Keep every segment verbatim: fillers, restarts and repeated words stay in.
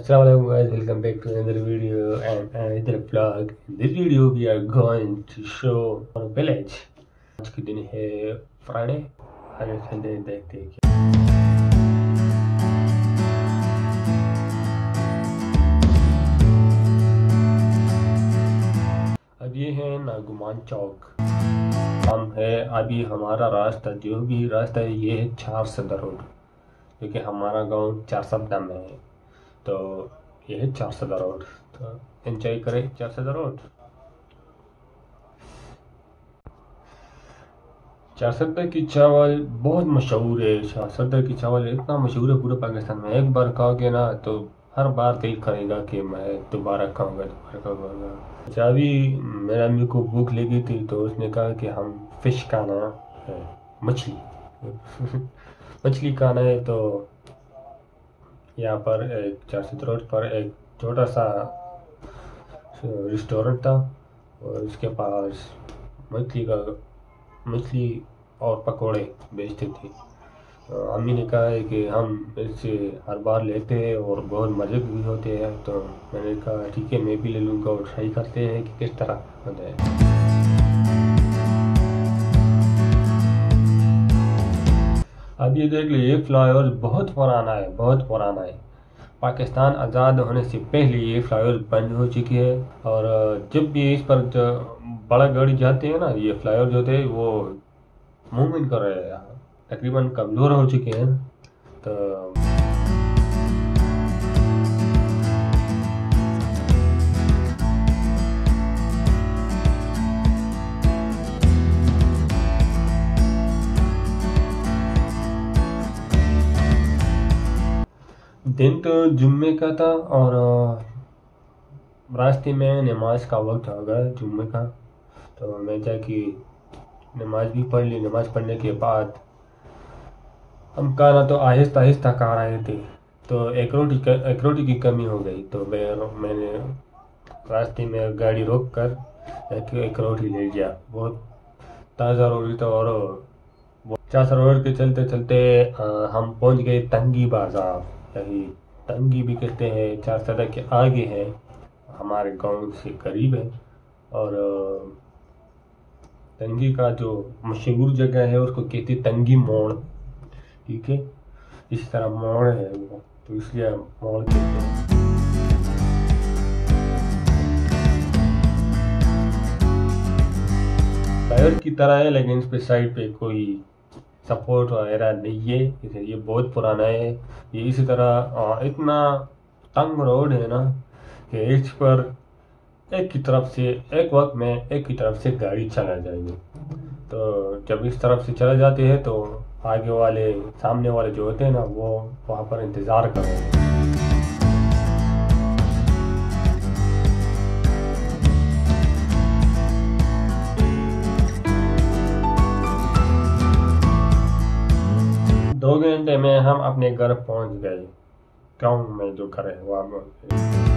Assalamualaikum guys, welcome back to another video and another vlog. In this video we are going to show our village. आज के दिन है Friday, आगे Sunday देखते हैं। अब ये है नागुमान चौक। हम है अभी हमारा रास्ता जो भी रास्ता है ये है चार सदा रोड, क्योंकि हमारा गांव चार सदा में है, तो ये है चार सदा रोड। तो एंजॉय करें चार सदा रोड। चार सदा की चावल बहुत मशहूर है। चार सदा की चावल इतना मशहूर है पूरे पाकिस्तान में। एक बार खाओगे ना तो हर बार दिल करेगा कि मैं दोबारा खाऊंगा दोबारा खाऊंगा। अच्छा, अभी मेरा अम्मी को भूख लगी थी तो उसने कहा कि हम फिश खाना है, मछली मछली खाना है। तो यहाँ पर एक चार सदा रोड पर एक छोटा सा रेस्टोरेंट था और उसके पास मछली का मछली और पकोड़े बेचते थे। तो अम्मी ने कहा है कि हम इससे हर बार लेते हैं और बहुत मज़े भी होते हैं। तो मैंने कहा ठीक है, मैं भी ले लूँगा और ट्राई करते हैं कि किस तरह होता है। अब ये देख लीजिए, ये फ्लाईओवर बहुत पुराना है, बहुत पुराना है। पाकिस्तान आज़ाद होने से पहले ये फ्लाईओवर बंद हो चुकी है, और जब भी इस पर जो बड़ा गाड़ी जाते हैं ना, ये फ्लाईओवर जो थे वो मूवमेंट कर रहे हैं, तकरीबन कमज़ोर हो चुके हैं। तो दिन तो जुम्मे का था और रास्ते में नमाज का वक्त आ गया जुम्मे का। तो मैं जाके नमाज भी पढ़ ली। नमाज पढ़ने के बाद हम खाना तो आहिस्ता आहिस्ता खा रहे थे, तो एक रोटी एक रोटी की कमी हो गई। तो मैं मैंने रास्ते में गाड़ी रोक कर एक, एक रोटी ले लिया। बहुत ताज़ा रोटी था। और चार सौ रोड के चलते चलते आ, हम पहुंच गए तंगी बाज़ार, यही तंगी भी कहते हैं। चार सदा के आगे है, हमारे गांव से करीब है। और तंगी का जो मशहूर जगह है उसको कहते तंगी मोड़, ठीक है। इस तरह मोड़ है वो, तो इसलिए मोड़ कहते हैं। टायर की तरह है, लेकिन इस पे साइड पे कोई सपोर्ट वगैरह नहीं है, इसलिए ये बहुत पुराना है। ये इसी तरह इतना तंग रोड है ना कि इस पर एक की तरफ से एक वक्त में एक की तरफ से गाड़ी चला जाएगी। तो जब इस तरफ से चला जाते हैं तो आगे वाले सामने वाले जो होते हैं ना, वो वहाँ पर इंतज़ार कर रहे हैं। दो घंटे में हम अपने घर पहुंच गए। गाँव में जो घर है वहाँ पर।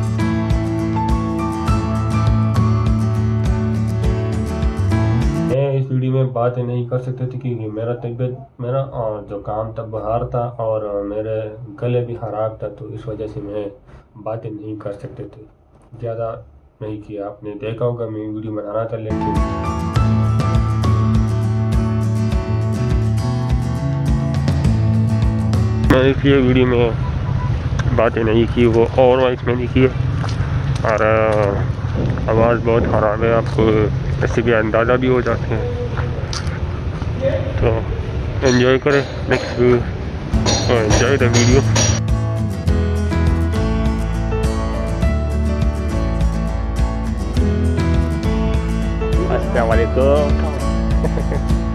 मैं इस वीडियो में बातें नहीं कर सकते थे क्योंकि मेरा तबीयत मेरा जो काम था बुखार था और मेरे गले भी खराब था, तो इस वजह से मैं बातें नहीं कर सकते थे, ज़्यादा नहीं किया। आपने देखा होगा मैं वीडियो बना रहा था, लेकिन मैंने इसलिए वीडियो में बातें नहीं की, वो और वॉइस में नहीं की। और आवाज़ बहुत ख़राब है, आपको ऐसे भी अंदाज़ा भी हो जाते हैं। तो एंजॉय करें, नेक्स्ट एंजॉय द वीडियो। अस्सलाम वालेकुम।